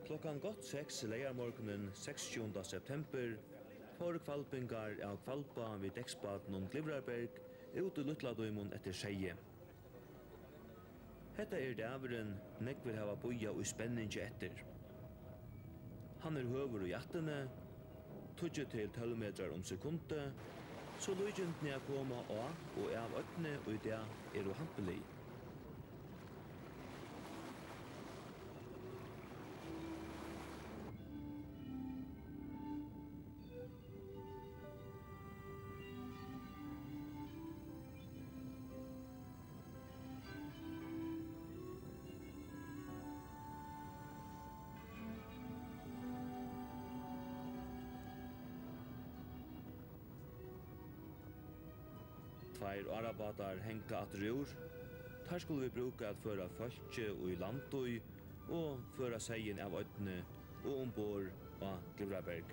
Klokkan gott 6 leiermorgonen 26. september får kvalpingar av kvalpa vid dekksbaten og Glyvrarberg ut i Lutladøymon etter seie. Hetta dæveren nekk vil hava boja og spenningi etter. Han høver i attene, 20 til 12 metrar sekundet, så lujentene koma av og av øtne og i det hampelig. Tveir arabatar henga at rur. Her skulle vi bruka at føra fölkje og i landøy og føra seien av øtne og ombord av Glyvrarberg.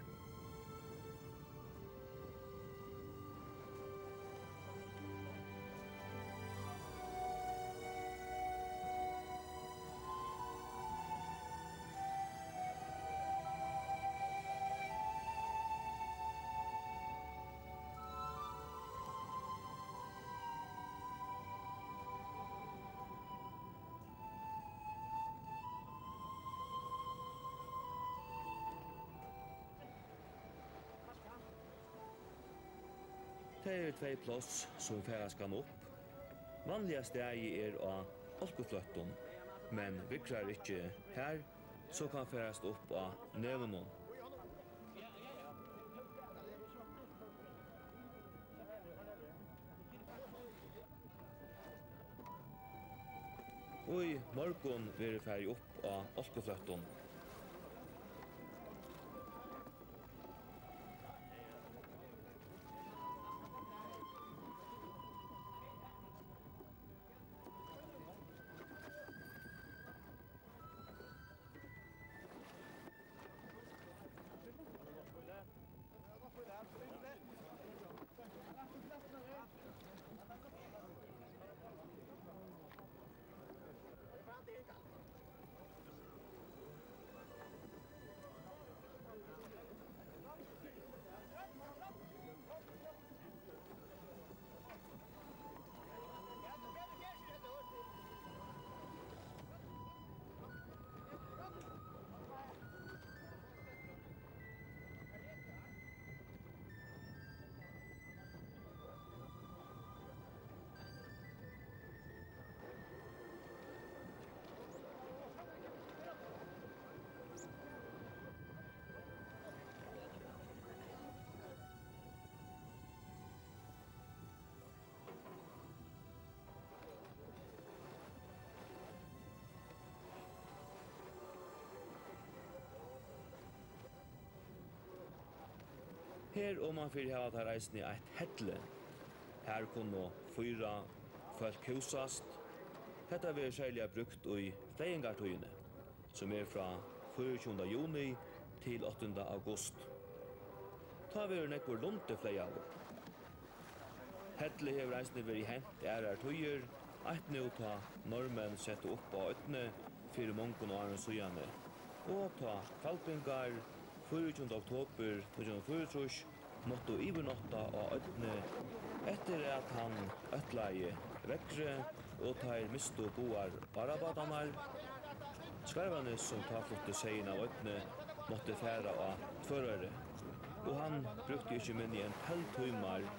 Det tvei plås som færas kan opp. Vanliga stegi av Olkefløtton, men vikrar ikkje her, så kan færast opp av Nevenon. Og i morgon vil færi opp av Olkefløtton. Her man fyrir hava ta reisni eit hedle. Her kunne 4 folk husast. Hetta vil særlig brukt i fleiengartøyene, som fra 24. juni til 8. august. Ta vil nekkur lunte fleiavur. Hedle hever reisni veri hent tøyer, eit nu ta normenn sette opp av øtne fyrir mongon og åren sujane. Og ta kvalpingar 24. oktober 2024 måtte ivernotta av øtne etter at han øtleie vekkre og tar misto boar arabadanar. Skarvane som tar flotte seien av øtne måtte færa av tvørare. Og han brukte ikke minne en 12 timer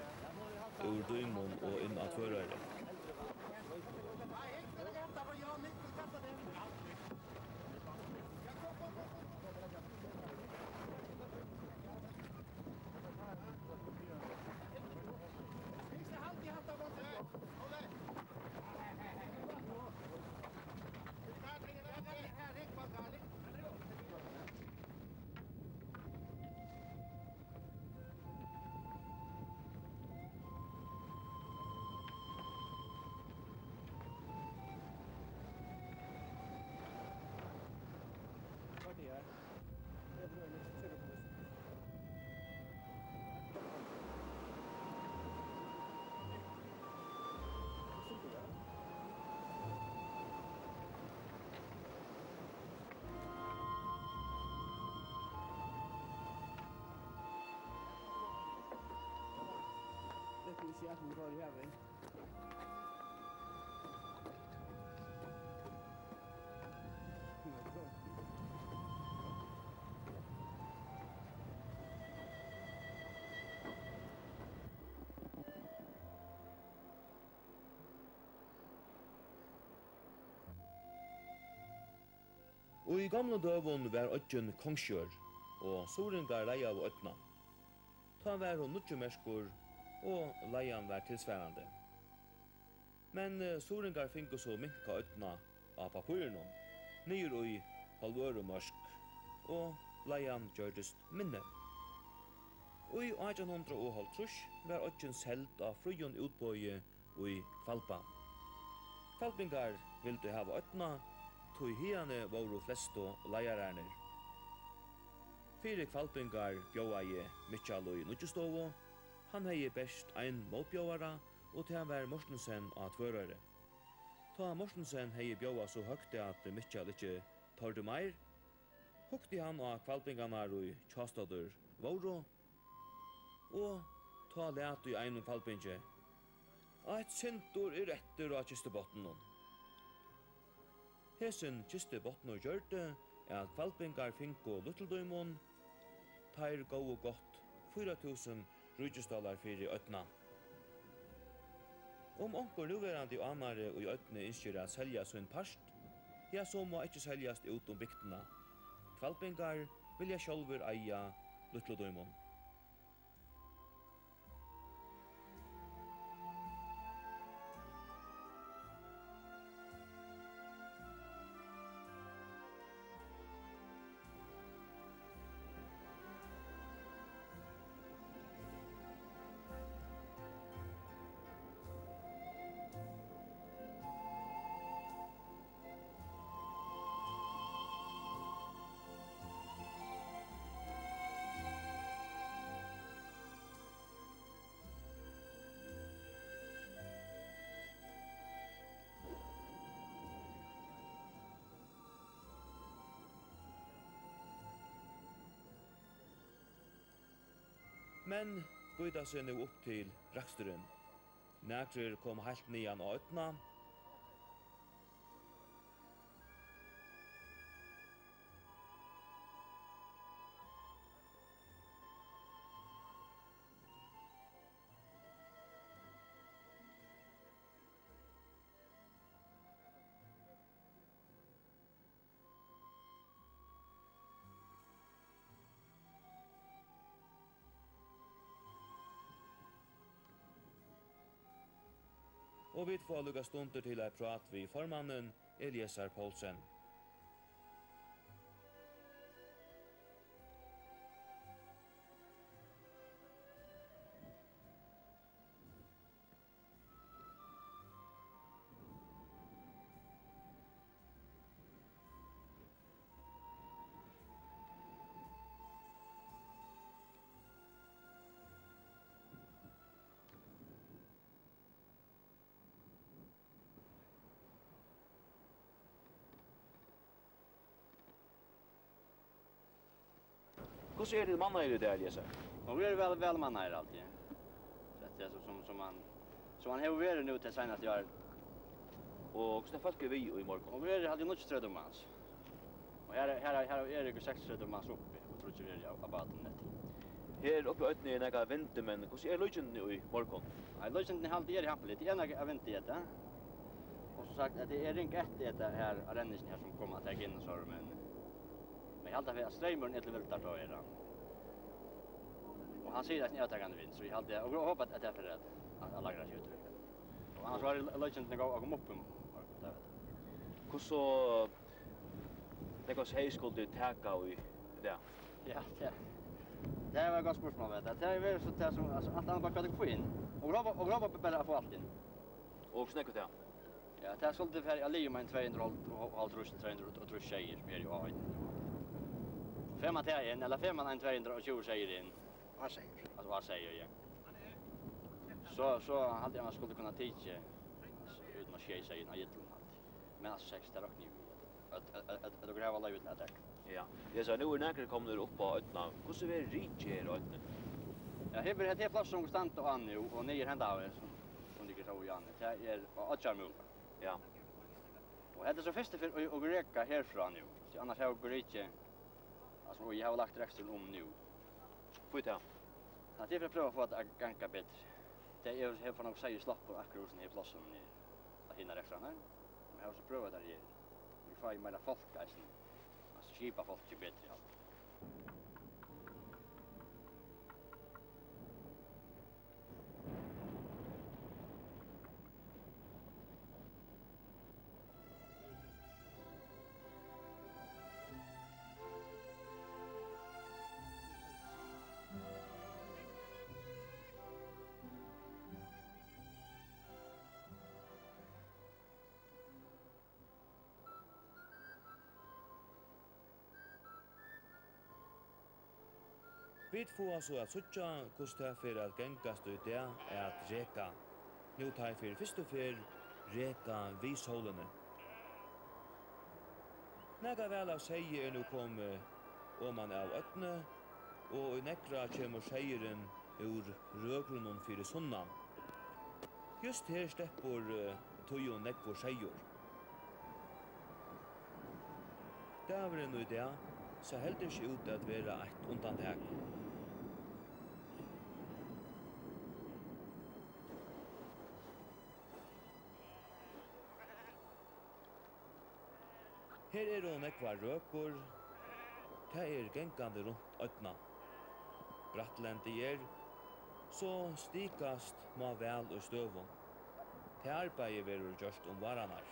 ur døymon og inn av tvørare. ikke at vi går i havet. Og i gamle døvun var øtjen kongsjør, og soringar leia av øtna. Ta var hon nutjumerskur, og leian var tilsværande. Men soringar finko så minka øtna av papyrnum, nyr i halvørumørsk, og leian gjørdest minne. Og i 1850 var øtjen selt av frujun utbøye i Kvalpa. Kvalpingar vildu hava øtna, tog hiane voru flesto leiararnir. Fyre kvalpingar bjóaie Mikkjaløy Nudjustovo, han hei best ein motbjóara, og til han var Mortensen av Tvørøyre. Ta Mortensen hei bjóa så høgt at Mikkjal ikkje tørde meir, hukti han av kvalpingarna i Kjastadur voru, og ta let i ein kvalpinge. Eit sintur etter av kistebotten. Hesen kiste botnur gjørte at kvalpingar finko lutteldøymon, teir gå og godt 4.000 rujusdalar fyrir øtna. Om onkur nuverandi anare og i øtne innskjer at selja sin parst, ja så må ikkje seljast ut bygdena. Kvalpingar vilja sjálfur eia lutteldøymon. Men bøyda seg nu opp til raksturen. Nækrir kom heilt nian av øtna, og vi får lukka stunder til å prate vi formannen Eliasar Poulsen. Hvordan det manna i det, Eliasar? Och vi är väl man här alltid. Så att det är som man har varit nu till senaste år. Og hvordan folk vi i morgon? Och vi hade nog 30 mans. Och här är det 6 mans uppe och tror inte det är abaten net. Her oppe i øtne er nega vinter, men hvordan løgjen i morgon? Nej, lösen är alltid happligt. Det är en event i det. Och som sagt att det är inte ett det här arrendisen här som kommer att ta in och så men jag hade att strömmen är väl där då är det. Och han säger att ni övertagande vinst så jag hade och hoppas att det är för rätt att lagra sig ut. Och annars var det legend att gå upp där. Hur så det går hej skulle du täcka i det? Ja, det var ganska spörsmål vet jag. Det är väl så där som alltså att han bara kan få in och grabba bara få allt in. Och snäcka det. Ja, det är så det för Ali med 200 och allt rusten 200 och tror tjejer mer ju av. Femma till en eller femman 220 tjejer in. Vad säger du? Alltså vad säger jag? Så hade jag man skulle kunna teacha ut med tjejer säger när jättelångt. Men alltså 6 där och nu. Att då gräva livet attack. Ja. Jag sa nu när det kommer upp på ötna. Hur så är det här ötna? Ja, här blir det plats som stant och an nu och ner hända av som ligger så i Janne. Det är Atjarmula. Ja. Och det är så först för att reka härifrån nu. Så annars har jag inte alltså jag har lagt extra om nu. Får jag Att det är för att pröva få att ganska bättre. Det är helt för något säger slapp på akkurat den här platsen ner. Att hinna extra här. Men jag har så prövat där här. Vi får ju mera folk alltså. Alltså skipa folk ju bättre allt. Vi får så att sucha kostar för att gängast ut det är att reka. Nu tar jag för först och för reka vishållene. Näga väl av säger nu kom om man av öppne och i nekra kommer sägeren ur rögrunnen för sunnan. Just här släpper tojon nekvor säger. Davren nu det så heldur sig ut att vara ett undantag. Her er hon ekvar røkor, det gengande rundt øtna. Brattlendi så stikast må vel og støvun. Det arbeidet verur gjørst varanar.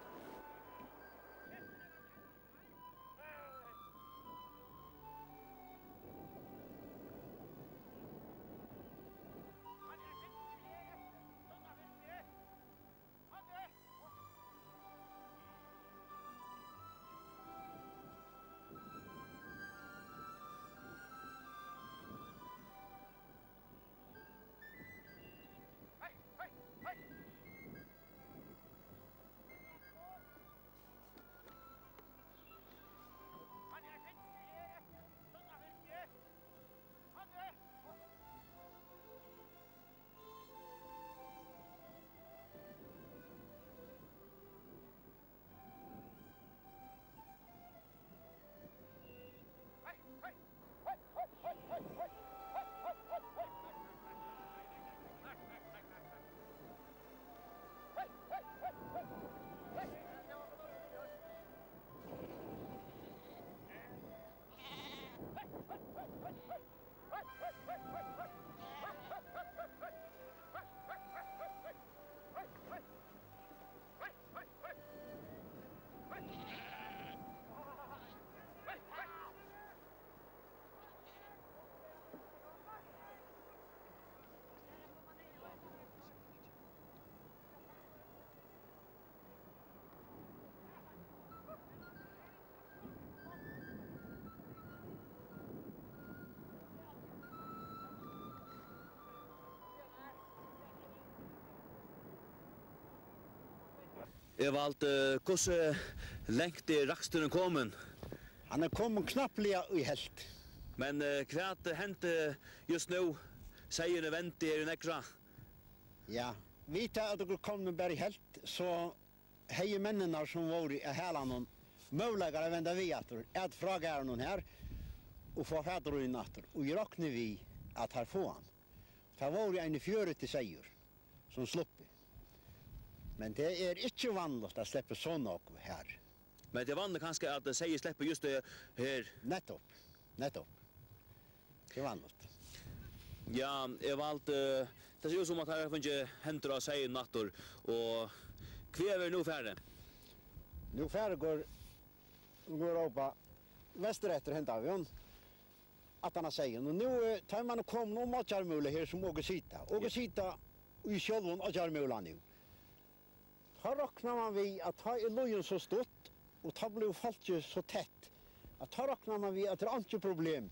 Jag valde hur längt är raksturen kommen. Han kommen knappliga i helt. Men kvart hände just nu säger det vänta är nekra. Ja, vi tar att det kommer bara i helt så hej männen som var i hela någon möjliga att vända vi att fråga någon här och få fader i natten och räknar vi att här få han. Det var ju en fjärde till seger som slopp. Men det är inte vanligt att släppa såna här. Men det vanligt kanske att det säger släppa just det här. Nettopp. Det är vanligt. Ja, jag valde det ser ut som att här finns händer att säga nattor och kväver nu färre. Nu färre går upp västerätter hämtar vi hon. Att han säger och nu tar man kom någon matcharmule här som åker sitta i själva matcharmulan nu. Här räknar man vi att ha i lojen så stort och ta blev fallet så tätt. Att här räknar man vi att det är inte problem.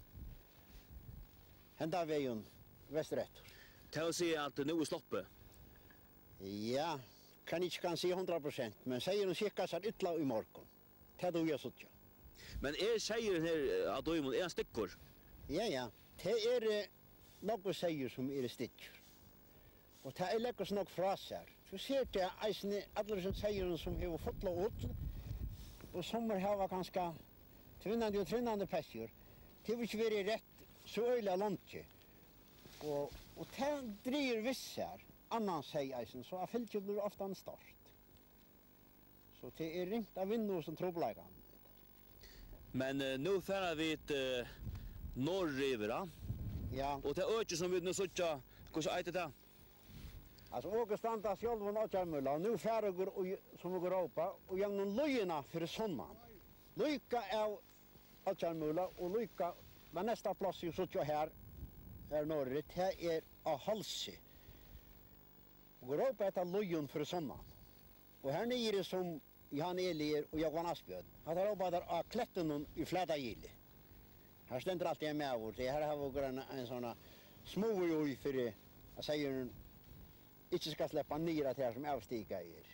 Hända vägen västerrätt. Det vill säga att nu är sloppet. Ja, kan se 100%, men säger de cirka så ytla i morgon. Det då jag sådär. Men säger den här att då är en stickor? Ja, det är noe säger som är stick. Och det är läckert nog fra sig. Så ser det eisen alla som säger som har fått ut. Och som har ganska tvinnande och tvinnande päsjor. Det vill inte vara rätt så öjliga långt. Och det driver vissar annan säger eisen så att fältet blir ofta en start. Så det är ringt av vinnor som trobläggan. Men nu färrar vi ett norrriver, Ja. och det ökar som vi nu söker, hur är det? Alltså åker standa själva och Åtjarmulla och nu färger som går Europa och jag någon löjena för sommaren. Lycka av Åtjarmulla och lycka med nästa plats ju så här norrut här är av Halse. Och går Europa heter löjen för sommaren. Och här nere som Jan Elier och Johan Asbjörn. Han har jobbat där av klätten i Fläta Gille. Här ständer alltid en med vårt. Här har vi en sån småjoj för jag säger inte ska släppa ner det här som avstiga er.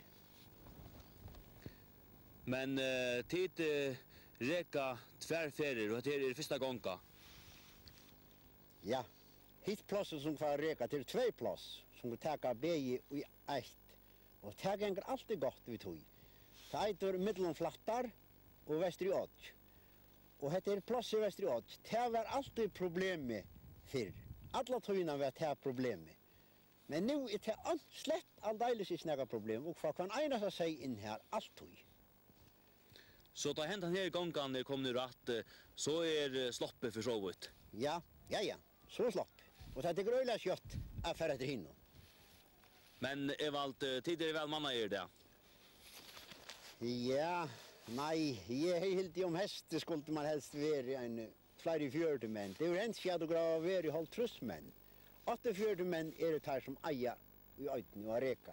Men tid reka tvärfärger och det är första gången. Ja, hit plåsen som får reka till 2 plås som går täcka bäge i ett. Och det går alltid gott vid tog. Det heter Middelflattar och Västerjåt. Och det är plås i Västerjåt. Det var alltid problem med förr. Alla togna var det här problem med. Men nu är det slett alldeles snäga problem och för kan ena sig in här allt tog. Så då hänt han här gången när kom nu rätt så är sloppet för så vitt. Ja, så slopp. Och det är gröjla kött affär efter hinnom. Men Evald, tidigare väl manna är det. Ja, nej, jag är helt om häst, det skulle man helst vara en flera 40 män. Det är ju en skjad och grav vara i hållt truss män. 48 män är det här som eier i öjten och reka.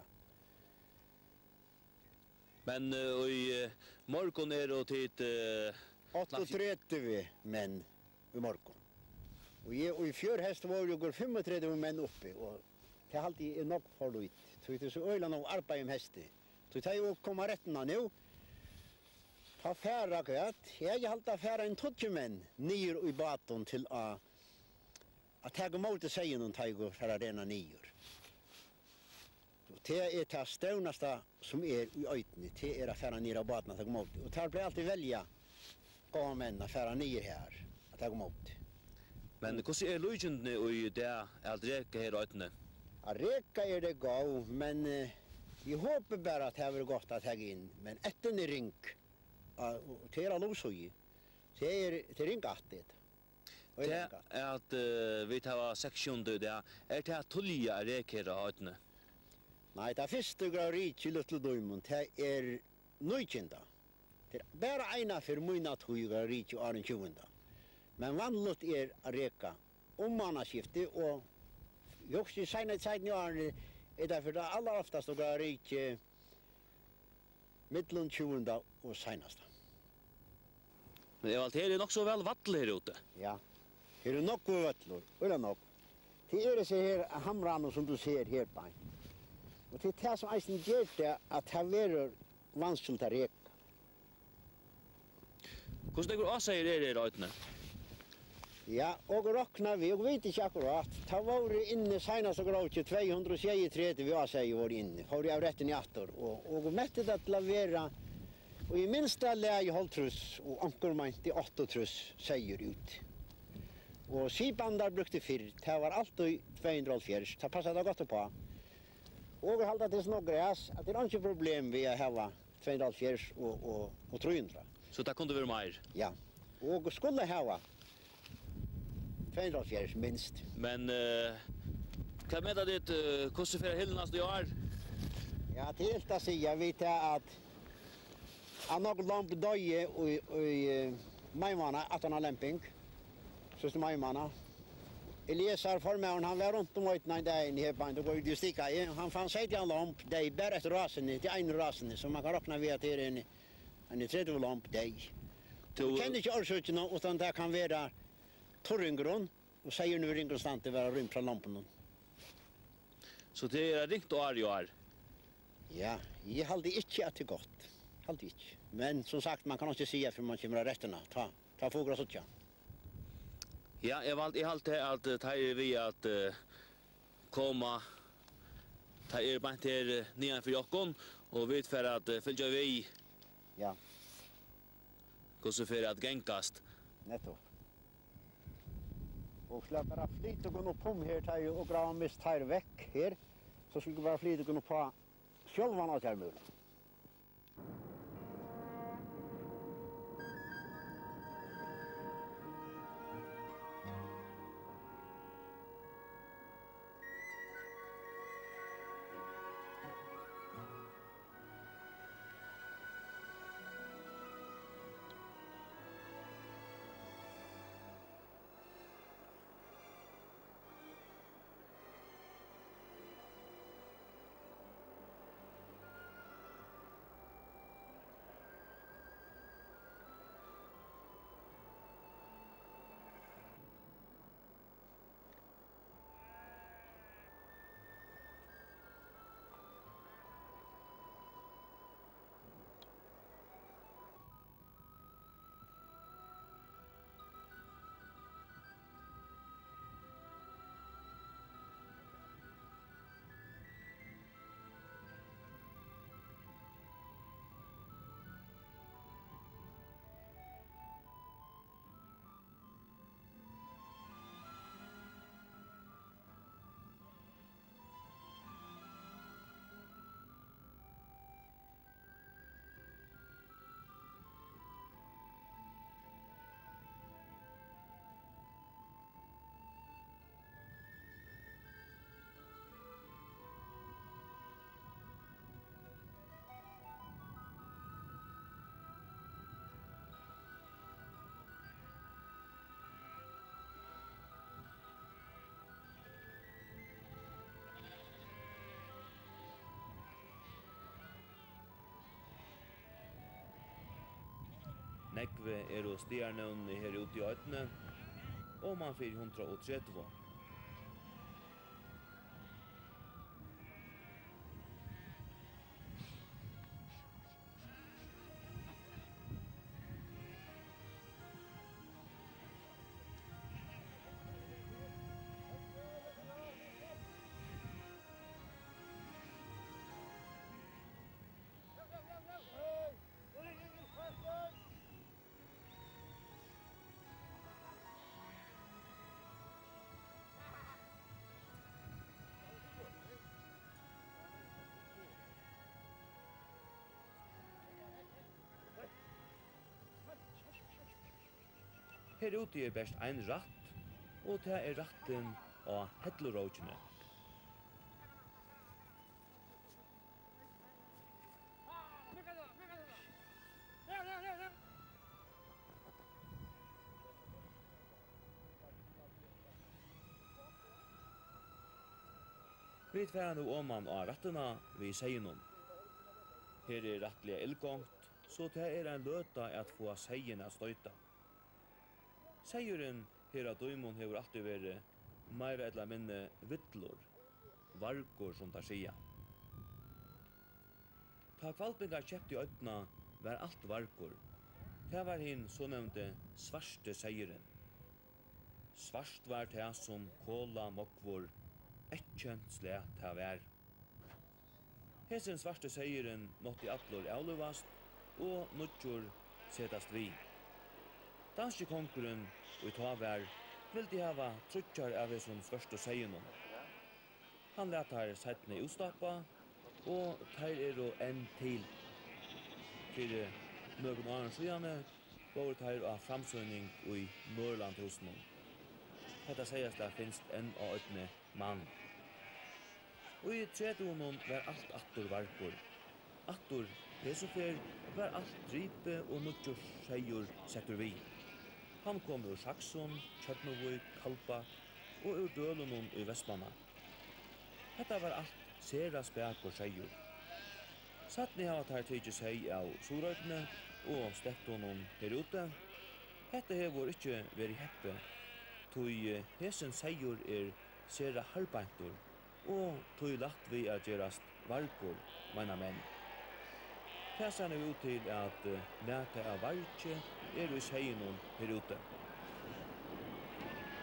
Men i morgon är det till 38 män i morgon. Och i fjörhäst var det går 35 män uppe och det är alltid nog för det. Så det är så öjla nog arbete om hästet. Så det är ju att komma rättna nu. Ta färra kvart. Jag har alltid färra en 20 män nyer i baton till att ta emot det säger någon tager för att rena nyer. Det är det stövnaste som är i öjtene. Det är att färra ner av baton att ta emot. Och det blir alltid välja gav män att färra ner här att ta emot. Men hur är löjtjentene i det att reka här öjtene? Att reka är det gav, men vi hoppas bara att det är gott att ta in. Men etten är rink. Det är låsöj. Det är rink att det. Det är att vi tar sektion det är det att tulja räkera öjtene. Nej, det första grarit i Little Diamond, det är nöjkända. Det är bara ena för mina tog grarit i 20. Men vanligt är att reka mannaskifte och också i senare tiden är därför det allra oftast grarit mittlen 20 och senaste. Men Evald, det är nog så väl vattel här ute. Ja, det är nog vattler, eller nog. Det är det så här hamrarna som du ser här på. Och det är det som eisen gör det att det är vanskligt att reka. Hur det går att säga det i öjtene? Ja, och räknar vi, och vet inte akkurat. Det var inne senast och gråt 233 vi har säger var inne. Har jag rätten i attor. Och mättet att lavera. Och i minsta läge håll truss och ankormant i 8 truss säger ut. Och skipandar brukte 4. Det var alltid 204. Det passade gott på. Och halda till några gräs att det är inte problem vi har 204 och 300. Så det kunde vara mer? Ja. Och skulle ha 204 minst. Men kan med det hur så för hillnast du har? Ja, det är helt att säga vet jag att han har lamp döje i majmana att han har lämping. Så majmana. Eliasar formaren han var runt om en dag i här på då går ju sticka i. Han fann sig till en lamp där bara ett rasen till en rasen som man kan räkna vid att det är en tredje lamp där. Du kan inte orsöka utan det kan vara torringron och säger nu ringkonstant att vara rymt från lampan. Så det är ringt och arg. Ja, jag hade inte att det gott. Hade inte. Men som sagt man kan inte säga för man kommer rätterna. Ta fåglar så tjå. Ja, jeg halte at det vi at komma det bant her nian for jokkon, og vi for at fylgja vi Ja, hvordan for at gengast. nettopp. Og slipper bare flyte og opp om her, tar og grava mist her vekk her, så skulle bare flyte og på sjølvan av termulen. Nekve og stjernevn her ute i øytene, og man 430. Her ute best ein ratt, og det ratten av Hedleråkene. Vi tverra nu oman av ratterna vi seienum. Her rattliga ildgångt, så det en løta at få seien at støyta. Seieren her av døymon hefur alltid væri meira eller minne vittlor, vargur som ta sia. Ta kvalpingar kjepti i øytna var alt vargur. Det var hinn så nevnte svarte seieren. Svart var det som kola mokvor, ekkjent slet det var. Hesen svarte seieren måtte allor avluvast, og nutjur setast vi. Danske konkurren og ta var vildi hava trutjar av hesson svarte seienon. Han let her settene utstappa, og teir enn til. Fyrir nøkken åren sujane var teir av framsøgning i Norrlandhusen. Detta sägas det finns en av ötne mann. Og i tredjonen var alt attor varkor. Attor, pesofer, var alt dripe og nutjur seier setter vi. Han kom ur Saxon, Tjøtnovøy, Kalpa og ur Dølunon i Vestmanna. Detta var alt sera spek og seier. Sattni hava tar tidsi seg av Sorøytene og Stettonon her ute. Detta hefur ikkje veri heppe, tui hesen seier sera harbeintur, og tui lagt vi at gerast varkor, meina menn. Tessan vi ut til at næta av varkje i seienum her ute.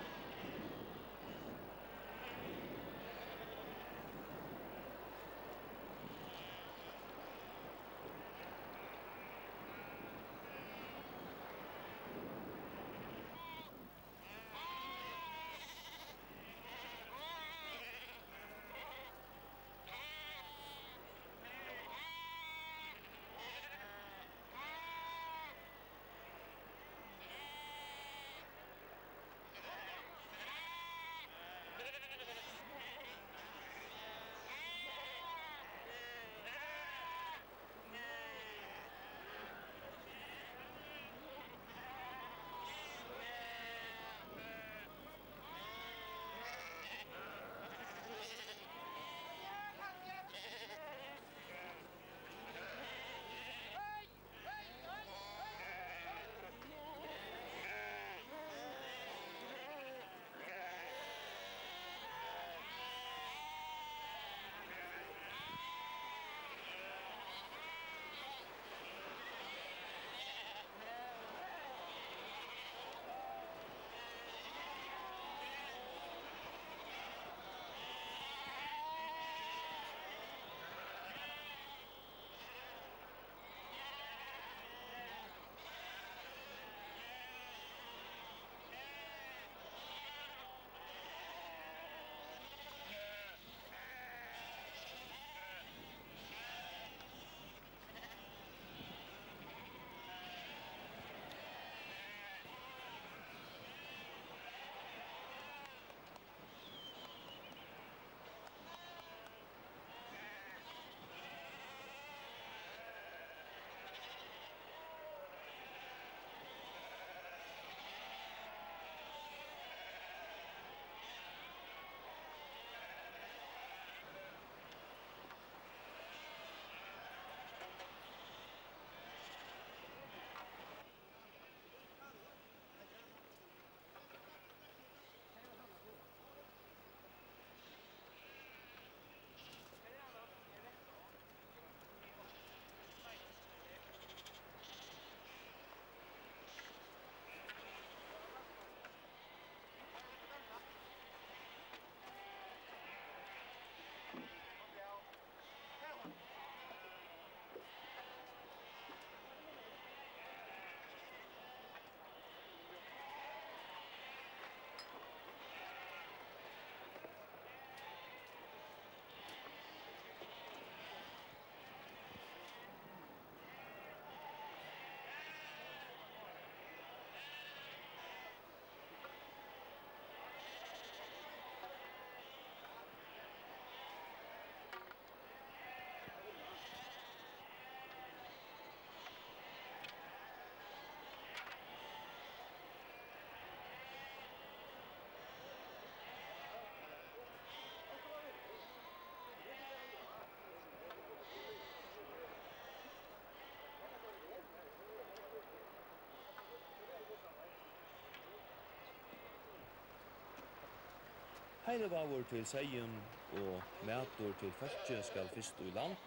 Heile vavur til seien og mætur til fyrtje skal fyrst i land.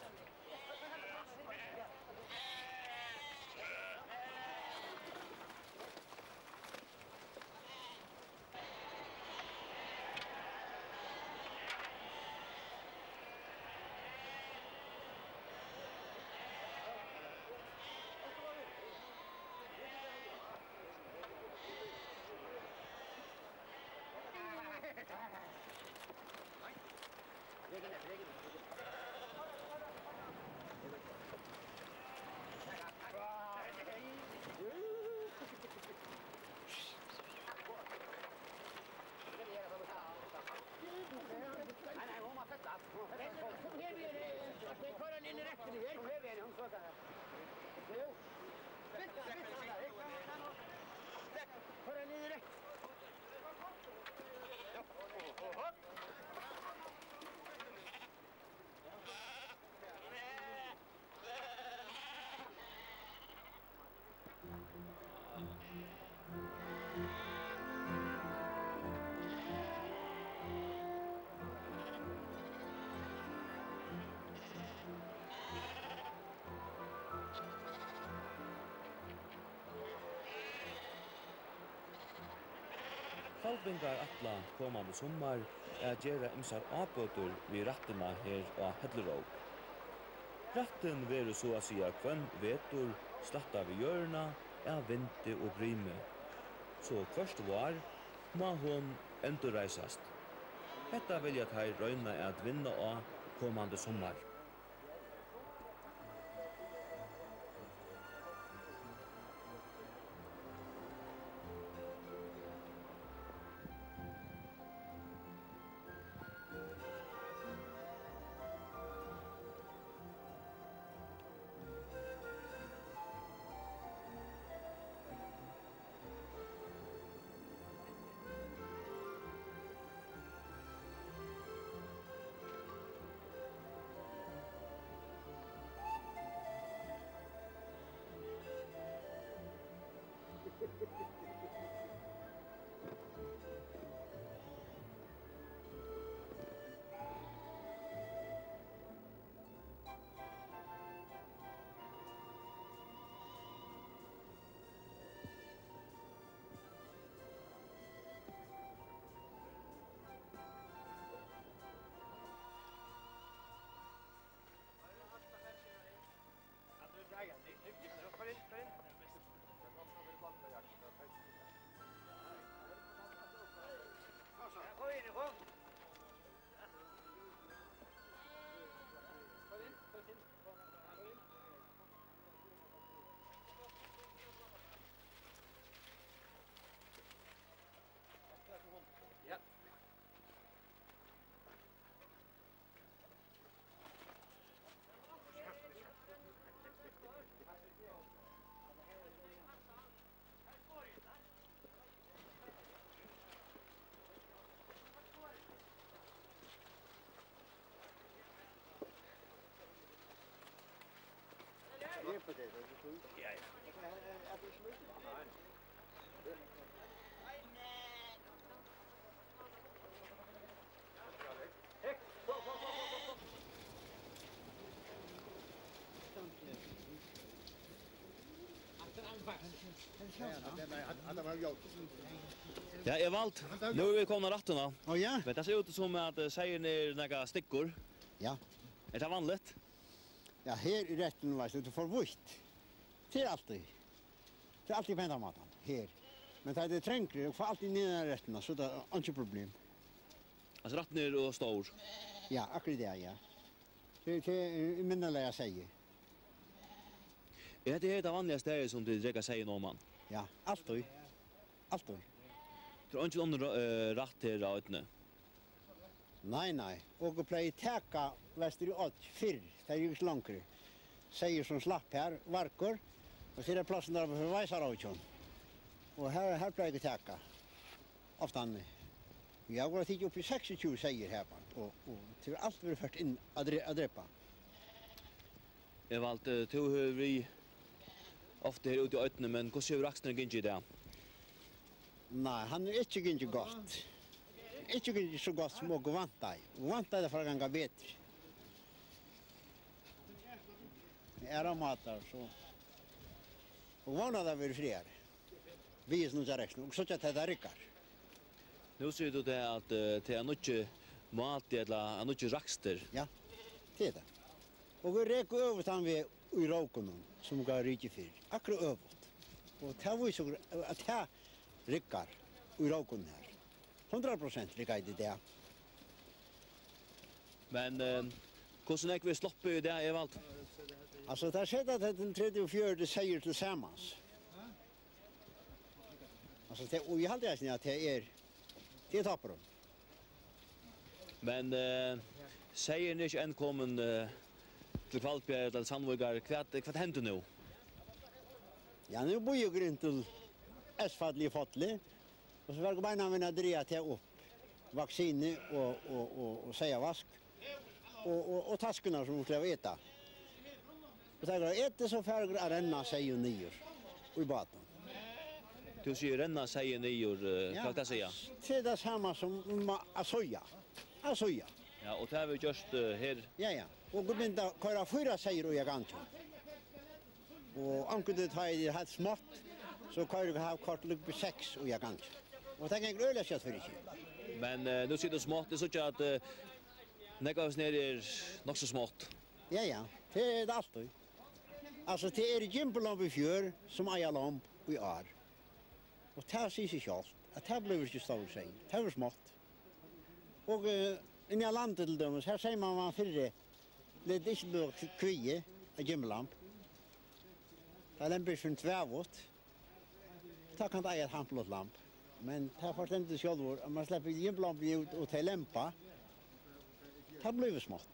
Falbingar atla komande sommar gera ymsar avbøtur vi rattina her og Hellerov. Ratten veru så å sia kvønn vetur slatta vi hjørna vinte og bryme. Så først var må hon endurreisast. Hetta vilja tei røyna at vinna av komande sommar. Ja, ja. Ja, valt. Nu vi komna rattarna. Ja. Men det ser ut som att säger ni några stickor. Ja. Är det vanligt? Ja, her I retten var det for vitt. Det alltid. Det alltid på enda maten, her. Men det är trängre, du får alltid ner rätterna, så det är inte problem. Alltså rattner och stor. Ja, akkurat det, ja. Det är minneligt jag säger. Är det det vanligaste stället som du dricker säger någon man? Ja, alltid. Alltid. Du har inte någon ratt här av utne? Nej. Och plöj täcka väster I 8 fyr. Det är ju så långt. Säger som slapp här, varkor. Och så är det platsen där för Vajsaravtjön. Och här plöj det täcka. Ofta. Jag går att upp I 26 säger här. Och till allt blir först in att drepa. Jag valt hur vi ofta här ute I utne, men hur ser Raxner inte I det? Nej, han är inte gott. inte så gott som och vanta. Vanta det för att gå bättre. Era matar så. Och vana det blir fler. Vi är nog rätt nog så att det rycker. Nu ser du det att det är mycket mat eller mycket rakster. Ja. Det är det. Och vi räcker över han vi i råkonen som går rike för. Akkurat överst. Och det var så att det rycker i råkonen här. 100% rycker det där. Men hvordan är vi slipper ju det är allt. Alltså det har skett att det till 34 säger tillsammans. Alltså det, och jag hade att det är tappar de. Men säger ni inte än kommen till Kvalpjär eller Sandvågar, vad händer nu? Ja, nu bor jag runt till Esfadli och Fotli. Och så verkar bara använda dreja till upp vacciner och sägavask. Och taskorna som skulle äta. Och så äter så färger arena säger nior i baten. Du säger renna säger ni vad det säger. Det är det samma som asoja. Asoja. Ja, och det har vi just här. Ja. Och gå binda köra 4 säger och jag ganska. Och anker det har det helt smått så kan du ha kort lugg på 6 och jag ganska. Och det kan öla sig för det. Men nu sitter det smått, det så att Nekavs ner är nog så smått. Ja, det är det alltid. Alltså det är Gimpelomp i fjör som Ajalomp i år. Och det här säger sig själv att det här blir inte stor sig. Det här är smått. Och in i landet till dömes, här säger man för det är inte bara kvie av Gimpelomp. Det är lämpligt för en tvärvåt. Det kan det äga ett hamplåt lamp. Men det här får inte självår. Om man släpper Gimpelomp ut och till lämpa, det blir smått.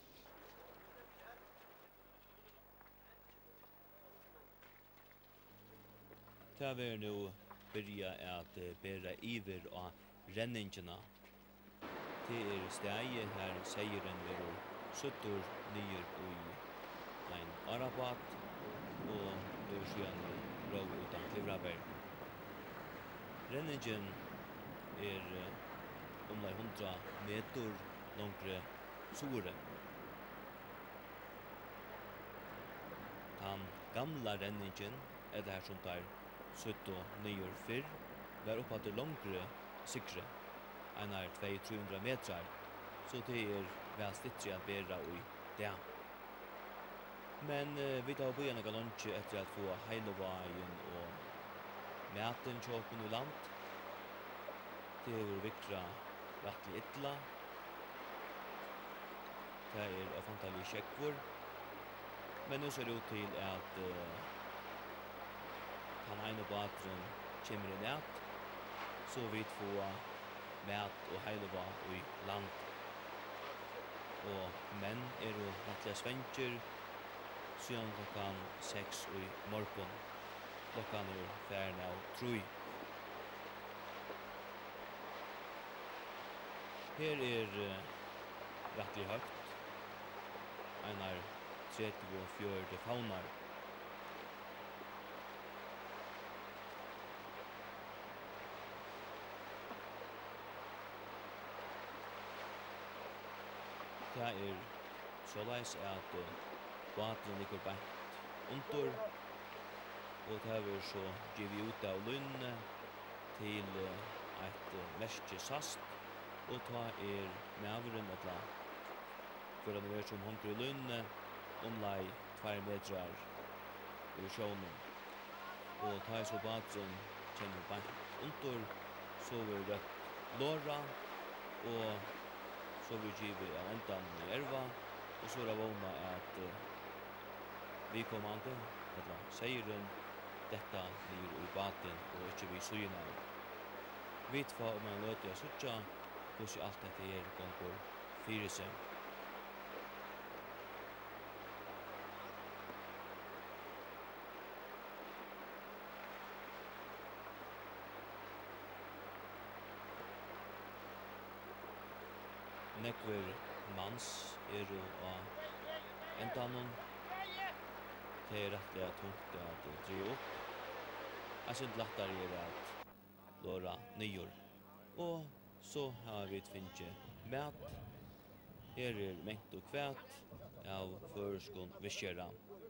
Det var nu börja att bära iver av renningarna. Det är steg här sägeren var suttor nyer i en arabat och då skön rov utan klivraberg. Renningen är omkring 100 meter långre sore. Den gamla renningen är det här som tar 17 nyer fyrr, var uppa till långre sikre, einar 200-300 metrar, så det är väl stittri att bära i det. Men vi tar på ena galonche efter att få heilovajen och mäten tjocken i land. Det är viktra rattlig ytla. Det är av fantali tjeckvor. Men nu ser det ut till att han ene batren kommer i nät, så vi får mät och heilova i land. Og menn jo nattliga svenker, siden klokkan 6 i morgon. Klokkan färden av 3. Her rettelig høgt. Einar 34 faunar. Det såleis at vatten ligger bænt under, og det har så givet ut av lunne til et merke sast, og ta maveren etla for han er som honker i lunne, omlai 2 metrar i sjånen. Og ta så vatten kommer bænt under, så er det låra, og så vi giver av endan i erva, og så det vana at vi kommande, eller seieren, detta blir i baten og ikke vi syna. Vi får om en løte av suttja, hvordan alt dette gonger fyre seg. Nekver mans jo av endanon. Det rettelig tungt at dri opp. Jeg synes lettere at låra nyer. Og så har vi finnet mat. Her mengt og kvæt av føreskån viskjera.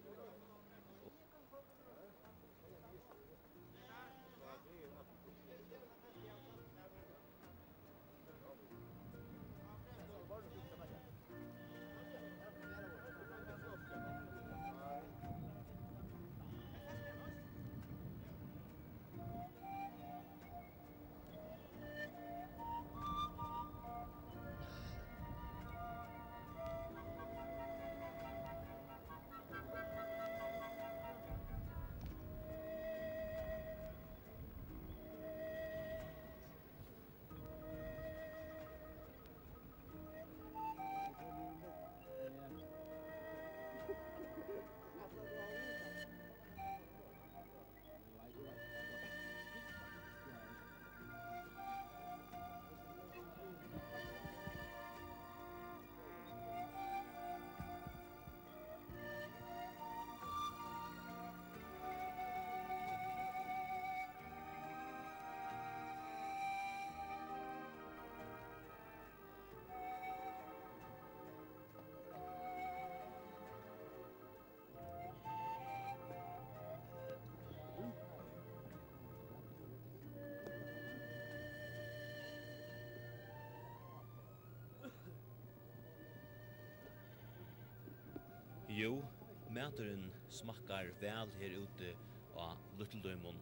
Jo, materen smakkar vel her ute av Lutteldøymon.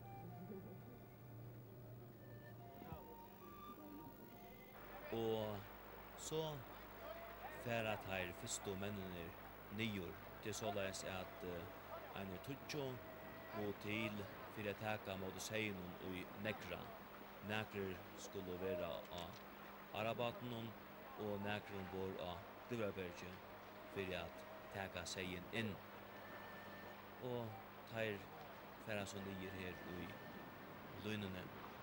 Og så færat her fyrstu mennene nyor til såleis at ein tutjo og til fyrir at taka mot seinun og negra. Nekrar skulle vera av Arabaten og nekrar bor av Glyvraberget fyrir at taka seien inn. Og tar færa som ligger her i løgnene.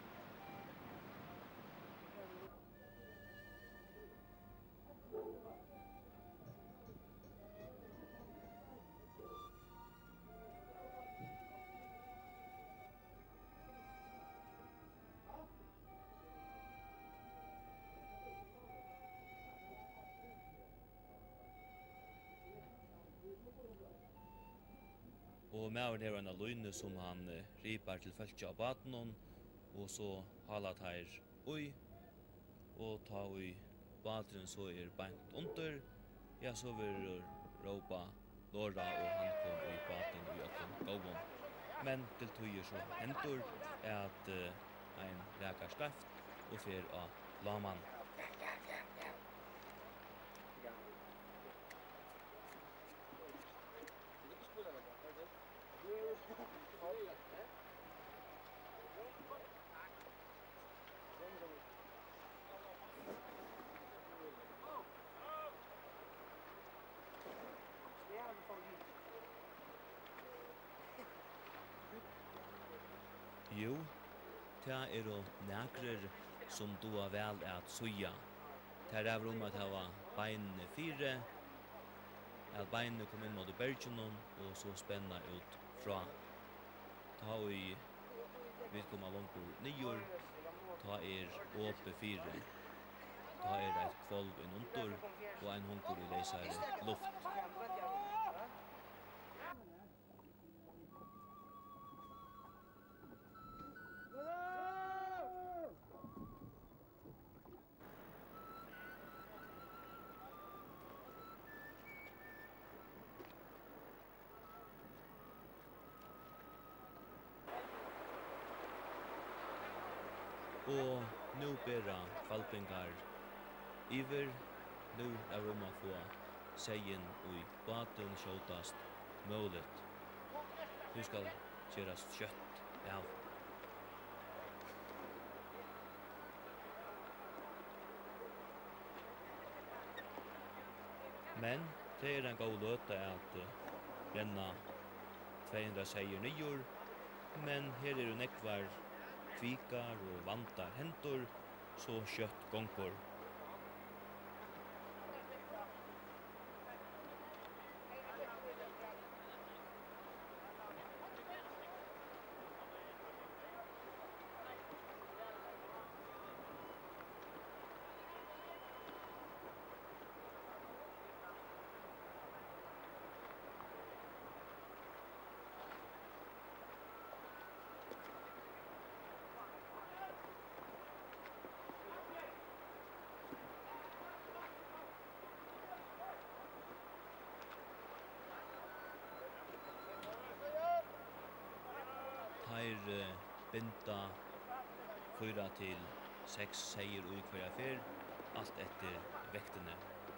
Og maur her en løgne som han ripar til fölkja av baten og så halat her ui, og ta ui bateren så beint under, ja så vil råpa Lora og han kom i baten og ökken gåvån. Men til tøyer så hentur at ein rækar skaft og fer av laman. Jo, ta og nækrer som doa vel at suja. Ta er at hava beinene fire, at beinene kom inn mot bergen og så spenna ut fra. Ta vi koma langur nyor, ta åpe fire. Ta et kvolv inn under og ein hongur i leisare luft. Og nu bera kvalpingar iver, nu å få seien og baten skjotast målet. Nu skal kjørast kjøtt, ja. Men det en god løte at renna 200 seier nyor, men her nekvar kvikar og vantar hentor, så kjøtt gonkor. binda 4 til 6 seier i hver affär, allt efter vektene.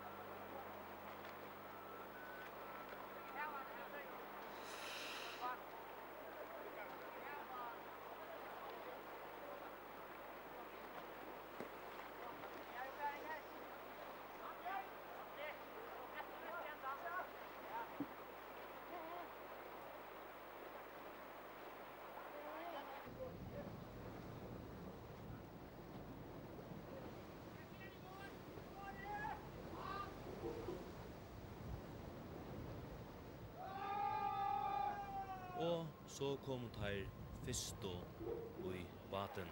Og så kom her fyrsto i baten.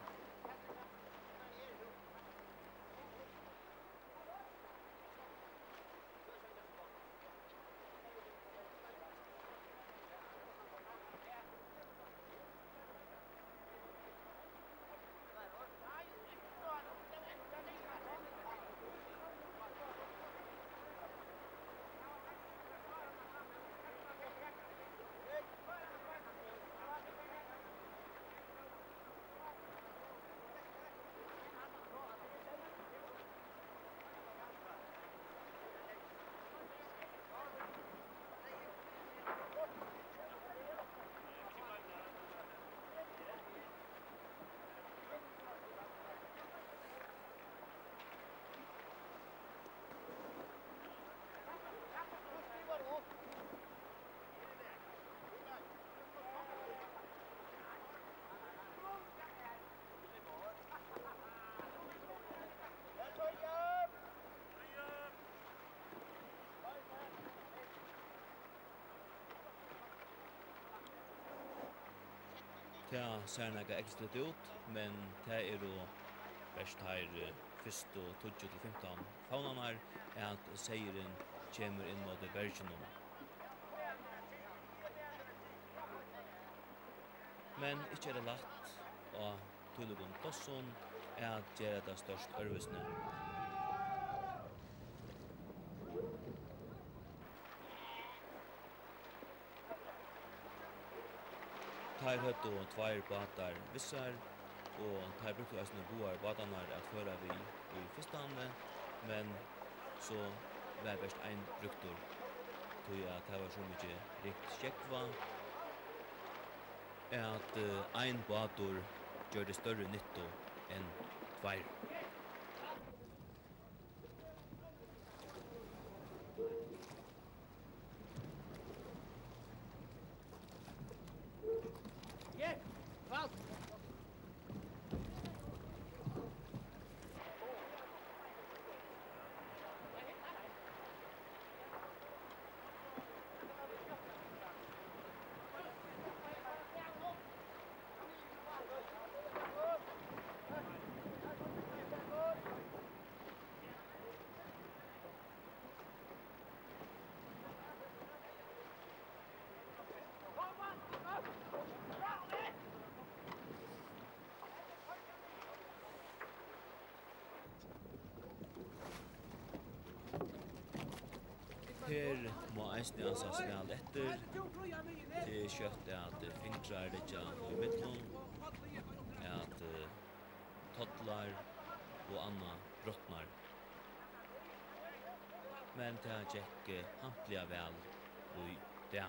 Det ser nega ekstra ut, men det jo best her fyrst og 20 til 15 faunanar at seieren kommer inn mot bergenum. Men ikkje det lagt og tullugun plossun at gjøre det størst ørvisne. Her høtto 2 batar vissar, og her brukte eisne boar batanar at føra vi i fyrstande, men så var best ein bruktor, tog at det var så mykje rikt skjekva, at ein bator gjør det større nytto enn 2. Her må eisne ansas vel etter til kjøtt at fingrar liggja i middelen, at tottlar og anna brottnar. Men det gikk hantliga vel i det.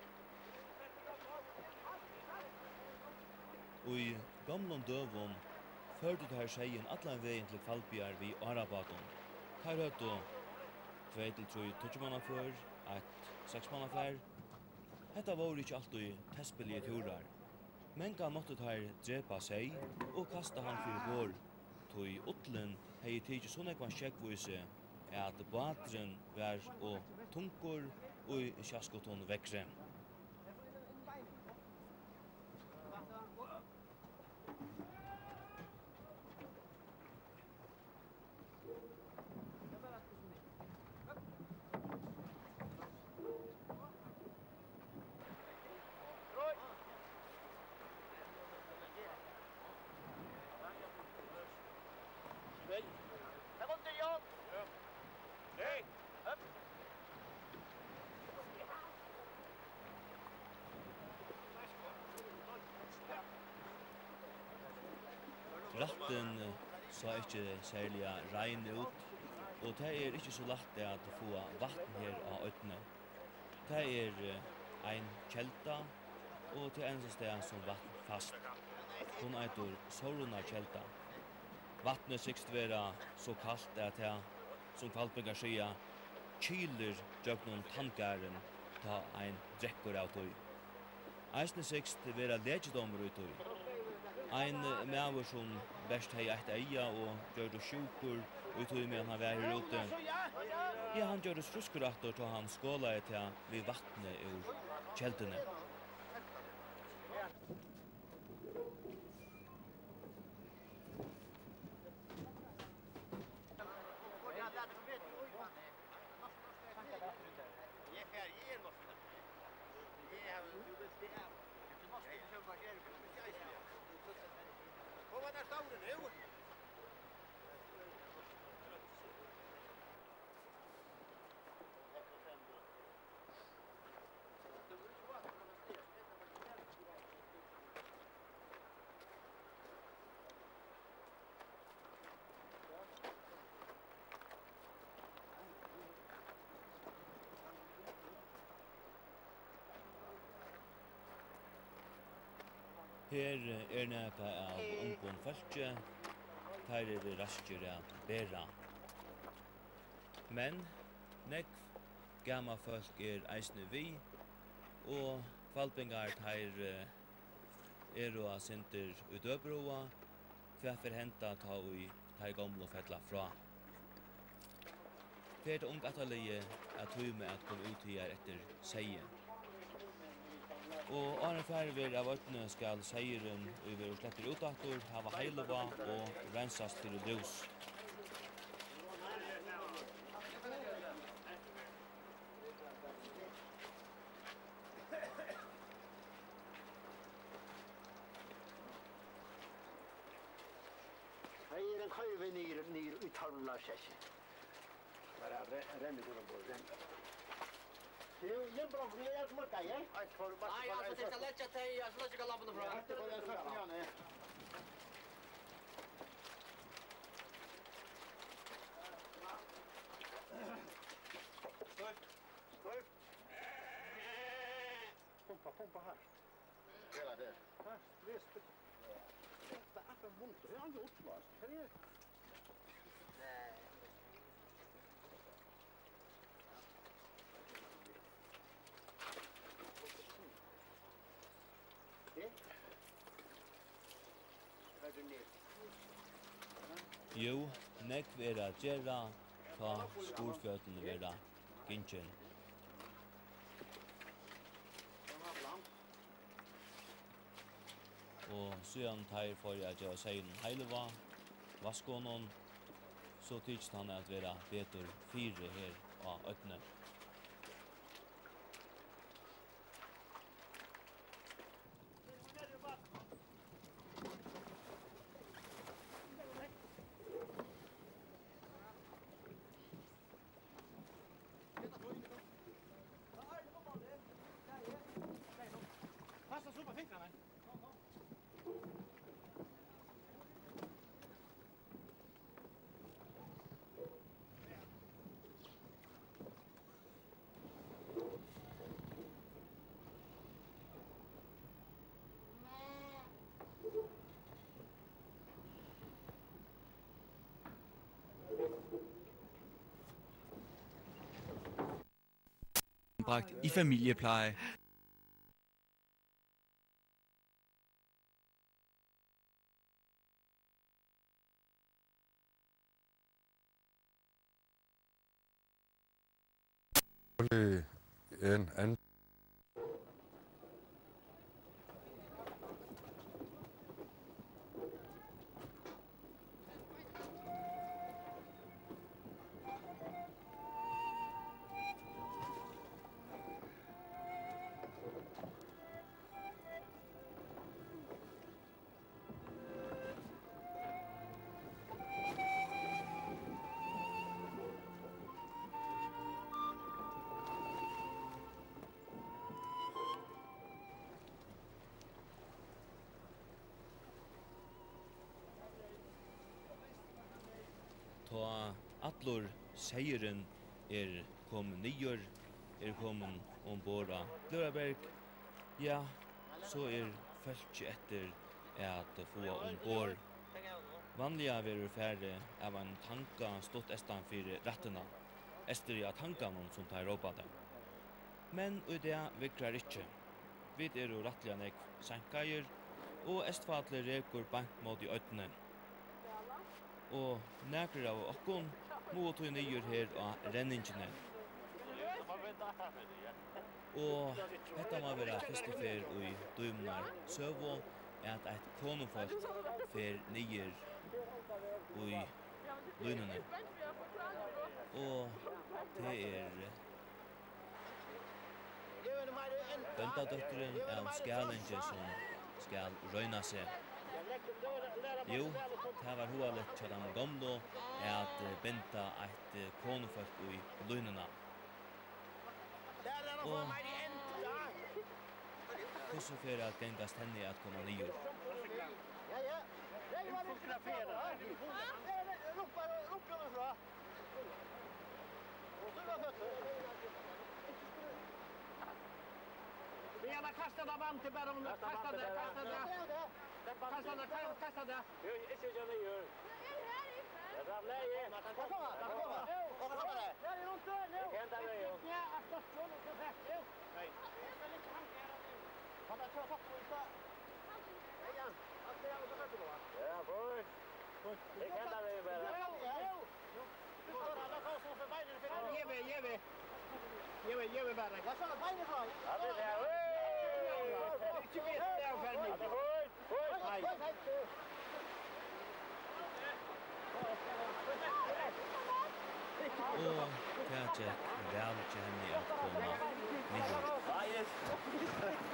I gamlum døvum førte det her seien allan vegin til Kvalbjar vi Arabaton. Her høtto 2 til 3 touchmannafør, 6 mannafær. Hetta var ikkje alltid testbelige turar. Menga måtte her drepa seg og kasta han fyrir vår. Tui utlen hei tidsi sånn ekvan skjeggvise at batren var og tunkur og sjaskoton vekre. Ratten så ikke særlig regn ut, og det er ikke så lagt at få vatten her av øytene. Det er ein kjelta, og til eneste sted som vatten fast. Hun eitur Soruna kjelta. Vattnet sikst vera så kallt at det, som kvalpengar skia, kyler djøgnon tanngaren ta ein drekkur av tøy. Eisne sikst vera legedommer ut tøy. Ein maver som best hei eit eia og gjør det sjukur ut tøy med han var her ute. Ja, han gjør det fruskur atter ta han skåla til vi vattnet ur kjeltene. Her er næka av ungon falskje, her er det raskere bera. Men nekv gamma folk er eisne vi, og kvalpengar her er og sinter utøbroa, hva for henta ta ui ta gamla fettla fra. Her er det ung atalige at hui med at kom ut her etter seie. Og Arne Færver av øytene skal seieren over sletter utator, hava heilova og rensast til lus. Her er en køyve nyr uttalmla sessi. Bara renner går og renner. Jag bra för jag kommer ta ja. Nej, alltså det ska lägga till, jag ska lägga lampan fram. Det går jag sagt ja nej. Stopp. Pumpa här. Hela det. Här, läs. Det är en monter. Jag har gjort vad. Kan jag? Nej. Jo, nekv er at gjerra ta skorfjøtene vera gynchen. Og siden tar for jeg gjør seien heileva, vaskånen, så tykkst han at vera betur fire her av øtne. Bragt i familiepleje. En ta allur seieren kommen nyer, kommen ombord av Gløraberg, ja, så fölkje etter at få ombord. Vanliga verur færre av en tanka stått estan fyrir rattena, ester av tankanon som tar råpade. Men og det vikrar ikkje. Vi rattliga nek sankaier, og estfadle rekur bank mot i øytene. Og nekrar av okkon må tog nyer her av renningene. Og dette må være første fer i dømnar søvå at eit konofolk fer nyer i løgnene. Og det bøndadøtteren av skælinge som skal røyna seg. Jo, det var hovalet til den gamle at benta eit konefolk i løgnene. Og hvordan fer at gengast henne at komme nyer? Gärna kasta det band till Baron. Kasta det. Inte jag nu gör. Jag drar läge. Kom. Ja, det är runt där nu. Kan ta det. Ja, att så så här. Nej. Kan ta så på så. Nej, ja. Att det är så här då. Ja, boy. Det kan ta det bara. Ja. Nu står alla kvar som för mig för. Ge mig bara. Jag sa mig nu. Ja, det är. Inte vet det för mig. Nej. Og det vel til henne at komme nyer.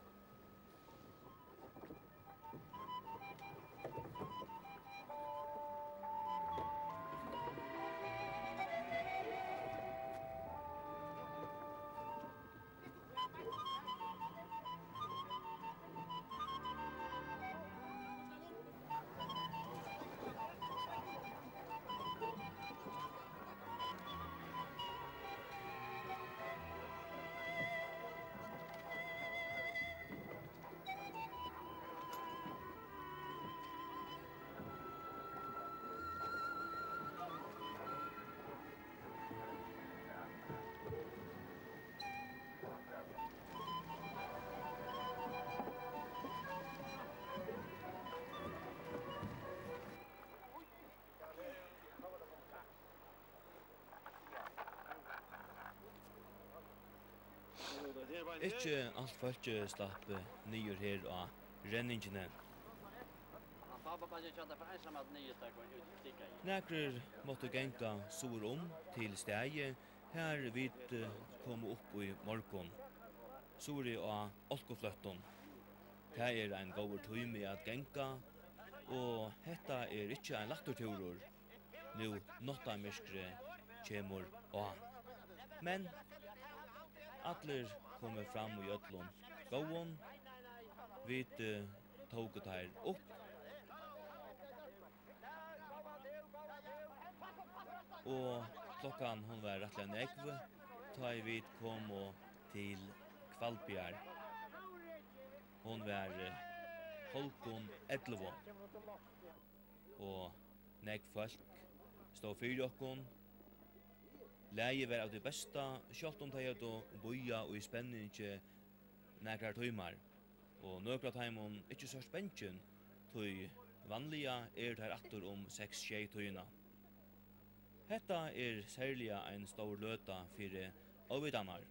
Ikke alt folk slapp nyer her av renningene. Nekrer måtte genka sur til stegi her vid kom opp i morgon. Suri av Olkofløtten. Det en gåver tøyme at genka, og hetta ikkje en latterturur. Nu nottamiskre kjemur av. Men atler kommer fram i ötlun gåon, vid tåget her opp. Og klokkan hon var rettelig nekve, ta I vid kom til Kvalbjar. Hon var holkon 11. Og nekv folk stod fyrir okkon. Leie var av det besta, sjalt om de hadde boja og I spenninge nekrar tøymar. Og nøkra tøymon ikkje så spennjen, tøy vanliga der attor om 6-6 tøyna. Hetta særliga ein stor løta fyrir avvidanar.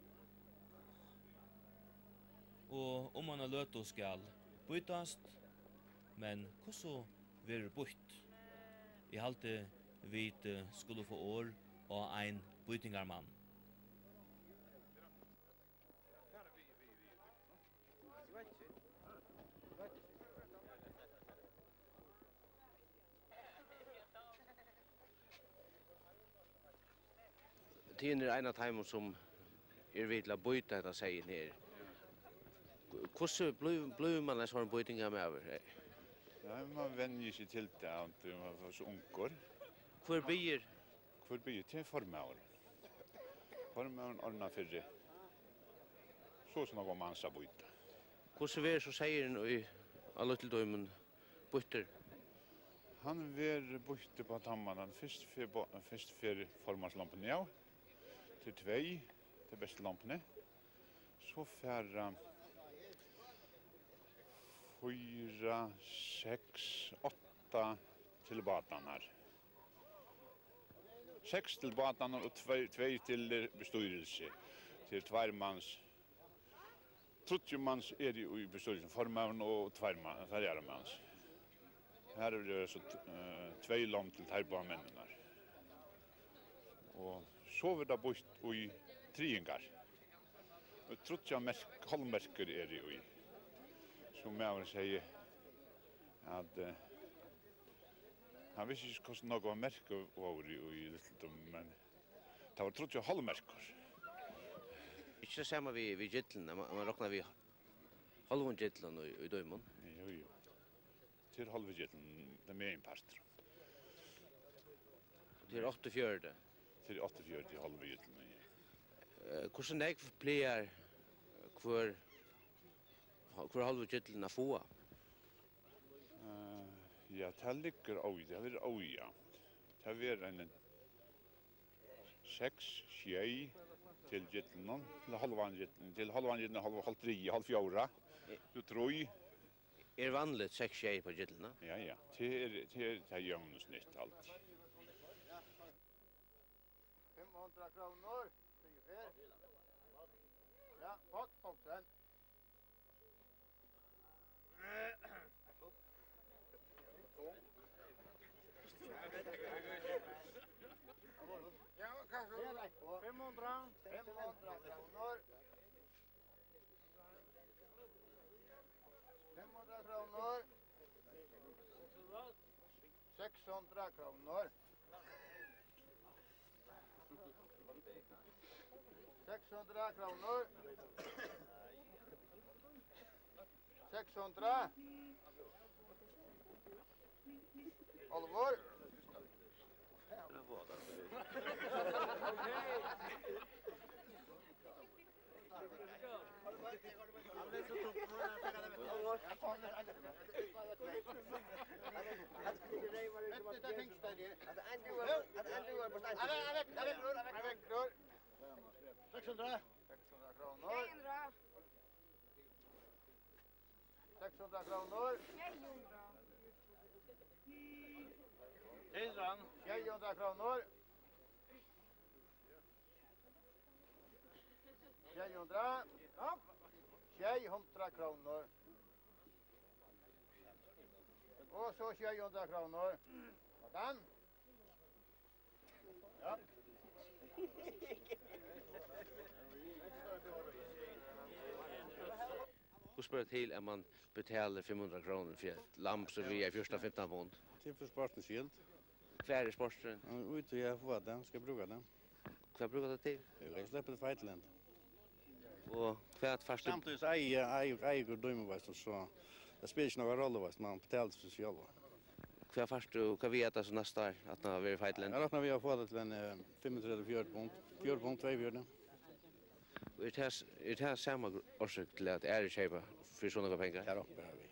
Og om man løta skal bytast, men hvordan vil bytt? I halte vid skulle få år og ein bytingarmann. Tiden en av timon som vid til å byta dette seg her. Hvordan blir man en sånn bytingar med over? Ja, man vänjer sig till det, man var så unkor. Hvor byer? Hvor blir til formauren. Formauren ordna fyrir. Så som noen mansa byta. Hvordan er så seieren i alle til dømen bytter? Han ver bytte på tamman. Han fyrst fyrir formanslampen ja. Til 2, til beste lampene. Så færra 4, 6, 8 til batanar. 6 til batanar og 2 til bestyrelse. Til 2 mans. 30 mans er i bestyrelsen, formavn og 2 mans. Her er det så 2 lam til terpa mennene. Og så vil det bort i triingar. Og 30 halvmerker er i. Som jeg sier at han visste ikke hvordan noe var merke over i Littleton, men det var 30 halvmerker. Ikke så samme vi Gittlen, man råkner vi halvun Gittlen i dømen. Jo. Til halve Gittlen, det er med en pastor. Til 8-4. Til 8-4 til halve Gittlen, ja. Hvordan jeg pleier hvor halve Gittlen er få? Ja, det ligger av, det er av, ja. Det er en 6, 6 til Gittlen, til halvan Gittlen, halv 3, halv 4. Du tror. Er vanligt 6 på Gittlen? Ja. Det er jævnsnitt alltid. 500 kroner, ungefär. Ja, bak sen. Ja, kanske 500 kroner. 500 kroner. 600 kroner. 600 kroner. 600. Alvor. Kroner. Och så 600 kroner. Hvordan? Ja. Hur spør til at man betaler 500 kroner for et lamp som vi er 14-15 pund? Til for sportens skild. Hva er sporten? Ut og jeg får den, skal bruke den. Hva bruker det til? Jeg slipper det feitland. Og hva er det første? Samtidig eier dømmeveist, så det spiller ikke noen rolle, man betaler for seg selv. Hva er første, hva vet jeg så neste år at det har vært feitland? Jeg råkner vi har fått det til en 35-4 punkt, 4 punkt, 2-4. Er det samme årsøk til at er det kjøper for sånne penger? Her oppe har vi.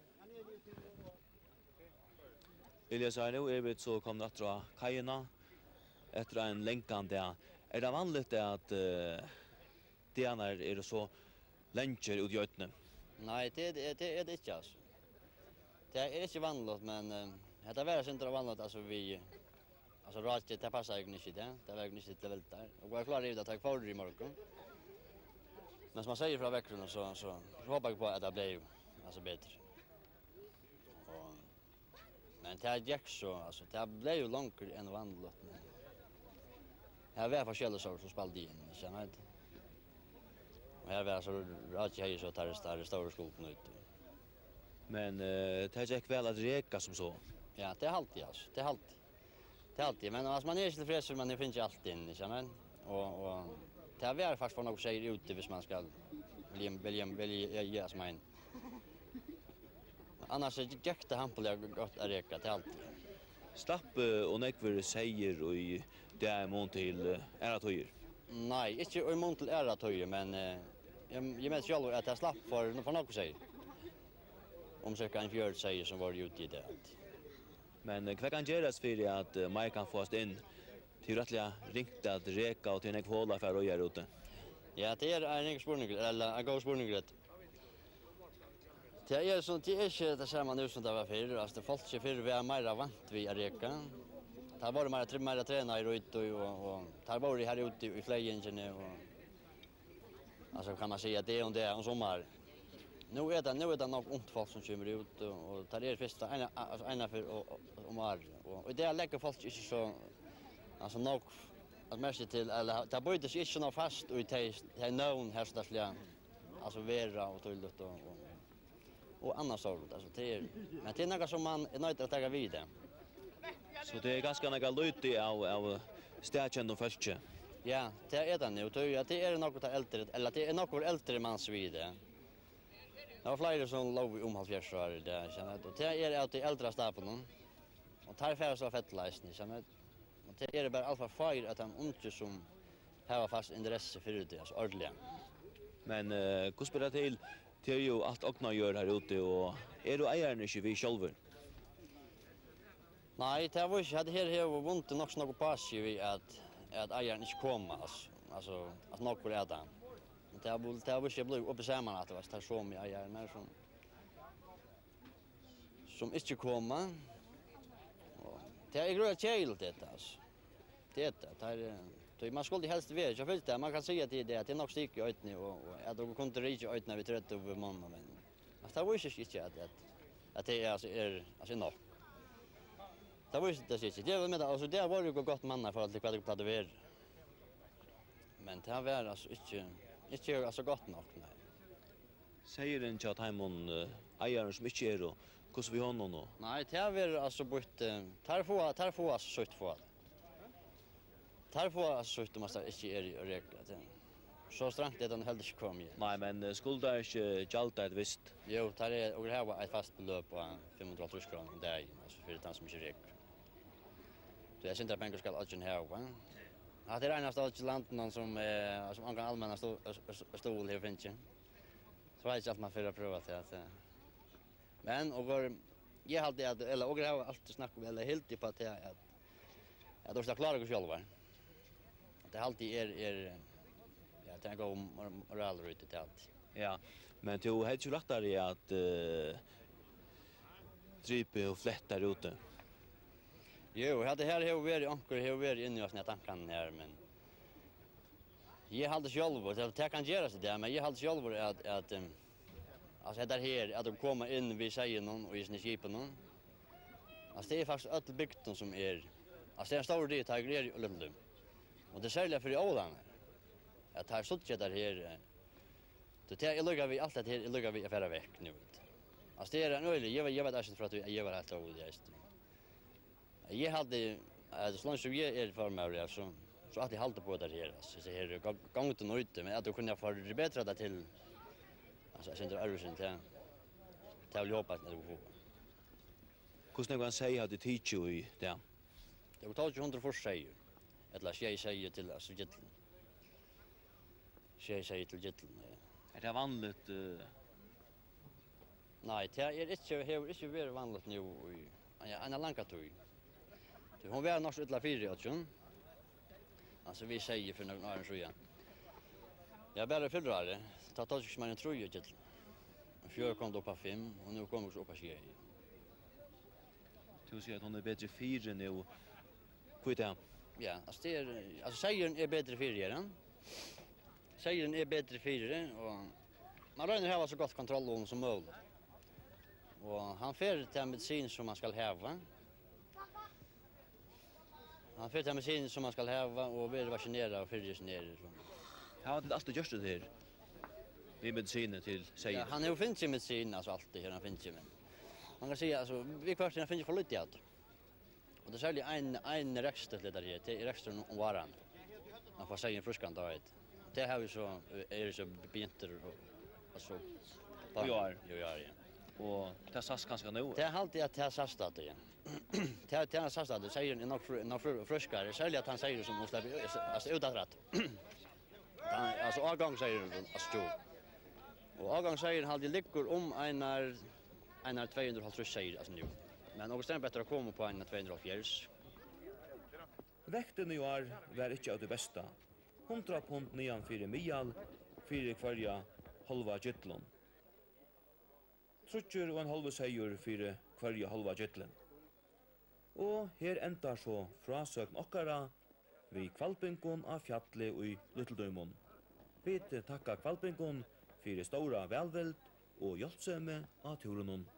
Elias, nå er vi så kommet etter kajene, etter en lenkan der. Er det vanligt at det er så lenger ut i øytene? Nei, det er det ikke, altså. Det er ikke vanligt, men det er veldig ikke vanligt, altså vi... Altså, raket, det passer ikke ikke det. Det er ikke til velter. Og jeg klarer det at jeg får det i morgen. Men som man säger från väckren så hoppas jag på att det blir alltså bättre. Men det är Jack så alltså det blir ju långt än vanligt men här var forskjellige saker som spelade in så jag vet. Här var så rätt jag så tar det stora skulden ut. Men det är Jack väl att reka som så. Ja, det är alltid alltså. Det är alltid men alltså man är inte tillfreds men det finns ju alltid in så men och det är faktiskt för något säger ute hvis man ska välja ge som en. Annars är det jäkta handboll gott att reka till allt. Slapp och nekver säger och det är mån till ära tøyer. Nej, inte i mån till ära tøyer, men jag vet själv att jag slapp för något säger. Om cirka en fjärd säger som var ute i det. Men vad kan göras för att man kan få in till rättliga ringt att reka och till en håla för att göra ute? Ja, det är en spurning, eller en god spurning. Det är så det är inte det samma nu som det var förr. Alltså folk är förr vi är mer vant vid att reka. Det var mer tränare ute och tar var det här ute i flygen och alltså kan man säga det om det är en sommar. Nu är det nog ont folk som kommer ut och tar det första ena för om år och det lägger folk inte så alltså nog att märka till eller det borde sig inte nå fast och det någon härstasliga alltså vera och tullut och annars så alltså det men det är något som man är nöjd att ta vidare. Så det är ganska några lite av stächen och fältje. Ja, det är det nu. Det är något äldre eller det är något äldre mans vidare. Det var flera som låg om 70 år där känner jag. Det är att det äldre stapen och tar för så fettläsning känner jag. Och det är bara alfa fire att han inte som har fast intresse för det alltså ordentligt. Men hur spelar till ju allt okna gör här ute och är du ägaren inte vi själva? Nej, det var inte här var vunnit något pass vi att ägaren inte komma alltså att något är det. Det var inte blivit uppe samman att det var så med ägaren som inte komma. Det är grönt kejl det alltså. Det man skulle helst vara. Jag vet det man kan säga till det att det är nog stick i ögonen och att de kunde reach ögonen vid 30 över mån men det var ju inte att det är alltså nog. Det var ju inte det. Det var med alltså det var ju gott manna för att det kvad upp det ver. Men det var alltså inte alltså gott nog nej. Säger den chat Haimon ägaren som inte är då. Hur vi honom då? Nej, det var alltså bort tar få alltså sött för. Tar få alltså sött måste inte är reka det. Så strängt det den helt inte kom igen. Nej, men skulle inte jalta ett visst. Jo, tar det och det här var ett fast belopp på 500 kronor om dagen alltså för den som inte räcker. Så jag syns pengar ska alltid här va. Att det är en av landen som som allmänna stol här finns ju. Så vet jag att man får pröva det. Men och jag hade att eller och har alltid snackat eller helt på att jag då ska klara det själva. Det alltid är ja, det går moral ut det allt. Ja, men du har ju rätt där att drypa och flätta ute. Jo, jag hade här varit ankor här varit inne i såna tankarna här men jag hade själv det kan göra så där men jag hade själv att alltså det här att de kommer in vid sägen och i sina skipen. Alltså det är faktiskt öll bygden som är alltså det är en stor del av grejer och lite. Och det säljer för i Åland. Att här sutt där här det är luggar vi allt det här luggar vi affära veck nu. Alltså det är en öle jag vet inte för att jag var helt oljest. Jag hade så långt som jag är för mig så att jag håller på där här alltså så här gångt och ute men att du kunde få förbättra det till alltså jag känner översen till jag vill hoppas när du får. Hur kan säga att det teacher i det? Det var 1200 för sig. Eller jag säger till alltså gitteln. Jag säger till gitteln. Är det vanligt? Nej, det är inte väldigt vanligt nu i en långa tid. Hon var nog utla 4 år. Alltså vi säger för några år sedan. Jag bara fyller det. Ta tag i man tror ju gitteln. Fjör kom då på 5 och nu kommer vi upp på 6. Du säger att hon är bättre 4 nu. Hur det? Ja, alltså det är alltså sägern är bättre 4. Sägern är bättre 4 och man räknar ha så gott kontroll om som möjligt. Och han får till medicin som man ska ha. Han får till medicin som man ska ha och blir vaccinerad och fylls ner. Ja, det alltid görs det här. Vi mediciner till säger. Ja, han har finns ju medicin alltså alltid här han finns ju men. Man kan säga alltså vi kvarten finns för lite att. Och det säljer en extra lite där det är extra om varan. Man får säga en fruskan dag. Det har vi så är det så binter och så. Jo, ja. Ja. Och det sas ganska nu. Det är alltid att det sas det. Det är sagt att säger är nog friskare, särskilt att han säger som måste alltså utåt. Alltså avgång säger alltså och avgång säger han det ligger om en 250 säger alltså nu. Men också är bättre att komma på en 240. Vekten i år var ikke av det beste. 100 pund nian fyrir mial, fyrir kvarja halva gytlun. Trutjur og en halva seier fyrir kvarja halva gytlun. Og her endar så frasøkn okkara vi kvalpingon av fjalli i Lytteldøymon. Vi takka kvalpingon fyrir stora velvild og hjelpsømme av turenon.